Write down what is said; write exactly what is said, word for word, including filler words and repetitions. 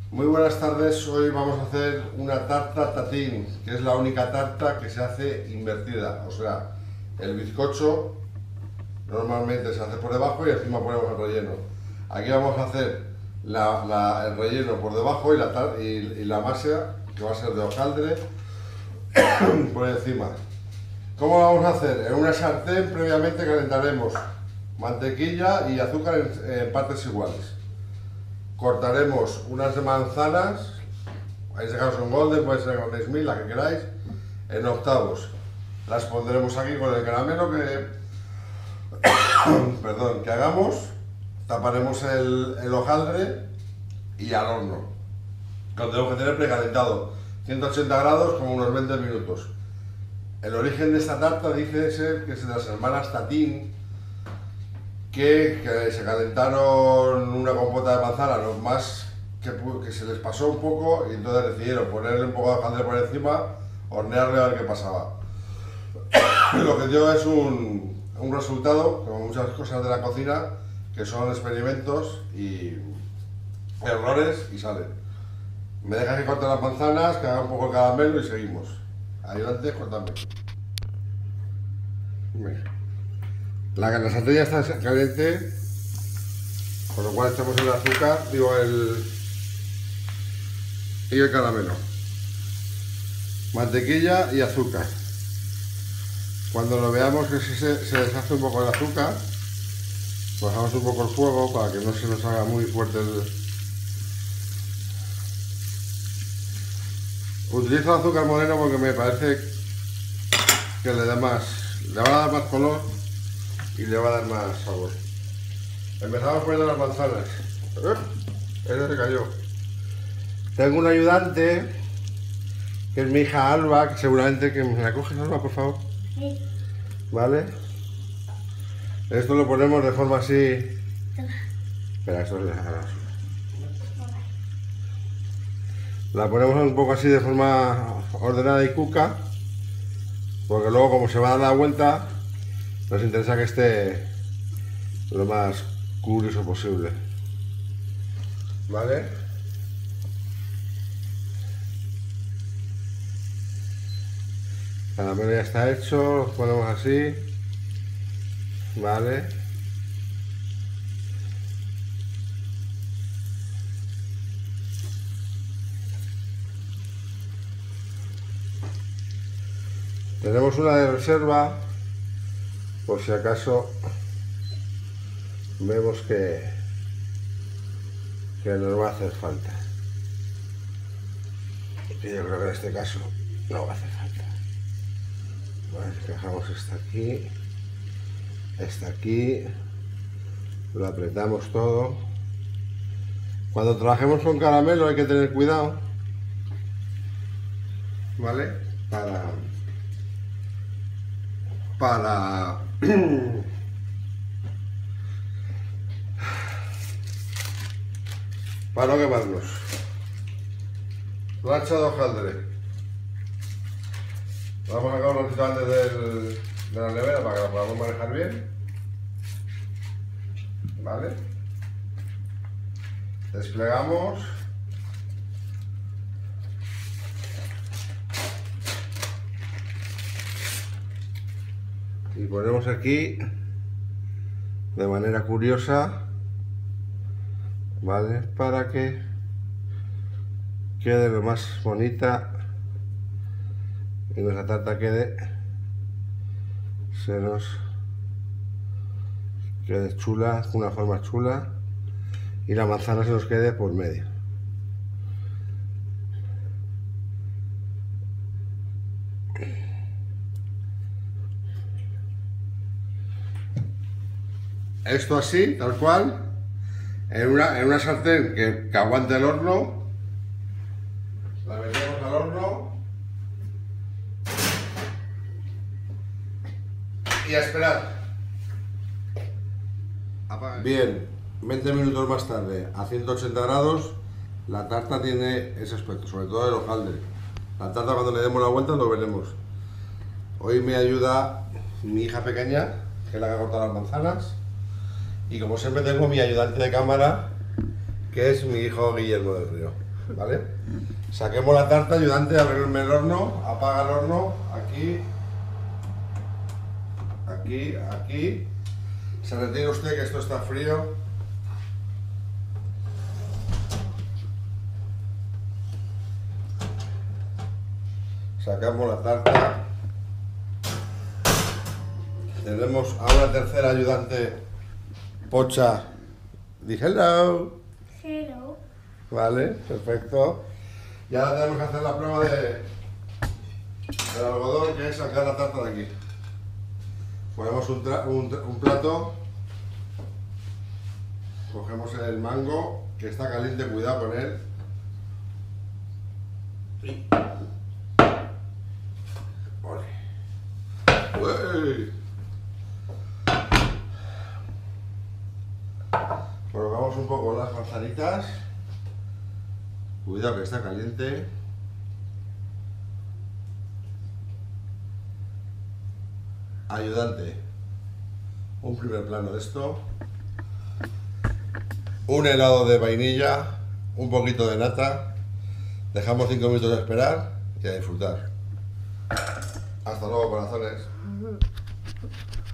Muy buenas tardes, hoy vamos a hacer una tarta tatín, que es la única tarta que se hace invertida, o sea, el bizcocho normalmente se hace por debajo y encima ponemos el relleno. Aquí vamos a hacer la, la, el relleno por debajo y la, tar y, y la masa, que va a ser de hojaldre, por encima. ¿Cómo lo vamos a hacer? En una sartén previamente calentaremos mantequilla y azúcar en, en partes iguales. Cortaremos unas manzanas, en este caso son golden, puede ser con seis mil, la que queráis, en octavos. Las pondremos aquí con el caramelo que, perdón, que hagamos, taparemos el, el hojaldre y al horno. Lo tenemos que tener precalentado, ciento ochenta grados, como unos veinte minutos. El origen de esta tarta dice ser que es de las hermanas Tatín, Que, que se calentaron una compota de manzana, lo más que, que se les pasó un poco, y entonces decidieron ponerle un poco de hojaldre por encima, hornearle a ver qué pasaba. Lo que dio es un, un resultado, como muchas cosas de la cocina, que son experimentos y errores y salen. Me dejas que corte las manzanas, que haga un poco el caramelo y seguimos. Adelante, cortame. Venga. La, la sartén ya está caliente, con lo cual echamos el azúcar, digo el y el caramelo, mantequilla y azúcar. Cuando lo veamos que se, se deshace un poco el azúcar, bajamos un poco el fuego para que no se nos haga muy fuerte el... Utilizo el azúcar moreno porque me parece que le da más, le va a dar más color y le va a dar más sabor. Empezamos poniendo las manzanas. Ese se cayó. Tengo un ayudante, que es mi hija Alba, que seguramente que me la coges, Alba, por favor. Sí. ¿Vale? Esto lo ponemos de forma así. Espera, esto es de... La ponemos un poco así de forma ordenada y cuca, porque luego como se va a dar la vuelta, nos interesa que esté lo más curioso posible. ¿Vale? El caramelo ya está hecho, lo ponemos así. ¿Vale? Tenemos una de reserva, por si acaso vemos que, que nos va a hacer falta. Y yo creo que en este caso no va a hacer falta. Vale, dejamos esta aquí, esta aquí, lo apretamos todo. Cuando trabajemos con caramelo hay que tener cuidado, ¿vale? Para... para para no quemarnos. Plancha de hojaldre. Vamos a sacar un ratito antes del, de la nevera para que la podamos manejar bien. ¿Vale? Desplegamos. Y ponemos aquí de manera curiosa, ¿vale? Para que quede lo más bonita y nuestra tarta quede, se nos quede chula, con una forma chula, y la manzana se nos quede por medio. Esto así, tal cual, en una, en una sartén que, que aguante el horno, la metemos al horno y a esperar. Bien, veinte minutos más tarde, a ciento ochenta grados, la tarta tiene ese aspecto, sobre todo el hojaldre. La tarta cuando le demos la vuelta lo veremos. Hoy me ayuda mi hija pequeña, que es la que ha cortado las manzanas. Y como siempre tengo mi ayudante de cámara, que es mi hijo Guillermo del Río. ¿vale? Saquemos la tarta, ayudante, abrirme el horno, apaga el horno, aquí, aquí, aquí. Se retire usted que esto está frío. Sacamos la tarta. Tenemos a una tercera ayudante, Pocha. Di hello. Hello. Vale, perfecto. Y ahora tenemos que hacer la prueba de del algodón, que es sacar la tarta de aquí. Ponemos un, tra- un, tra- un plato. Cogemos el mango, que está caliente, cuidado con él. Sí. Uy. Colocamos un poco las manzanitas. Cuidado que está caliente. Ayudante. Un primer plano de esto. Un helado de vainilla. Un poquito de nata. Dejamos cinco minutos de esperar y a disfrutar. Hasta luego, corazones.